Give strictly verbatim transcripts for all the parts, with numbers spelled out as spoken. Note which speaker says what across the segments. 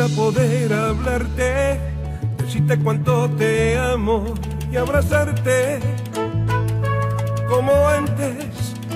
Speaker 1: Quisiera poder hablarte, decirte cuánto te amo y abrazarte como antes.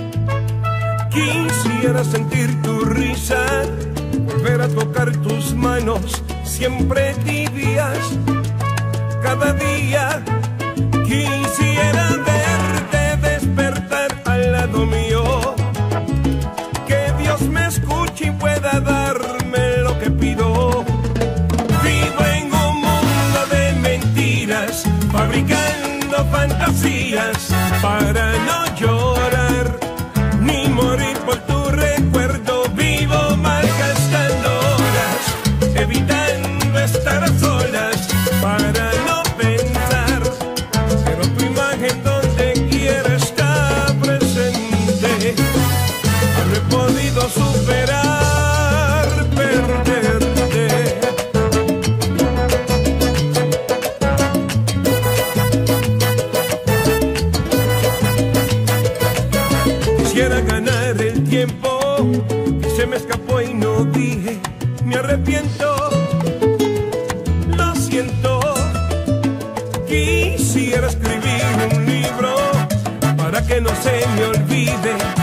Speaker 1: Quisiera sentir tu risa, volver a tocar tus manos, siempre tibias, cada día. Quisiera verte despertar al lado mío, que Dios me escuche y pueda darme lo que pido. Vivo en un mundo de mentiras, fabricando fantasías para no llorar ni morir por tu recuerdo. Vivo malgastando horas, evitando estar a solas para no pensar, pero tu imagen donde quiera está presente. No he podido superar perderte. Quisiera ganar el tiempo que se me escapó y no dije, me arrepiento, lo siento. Quisiera escribir un libro para que no se me olvide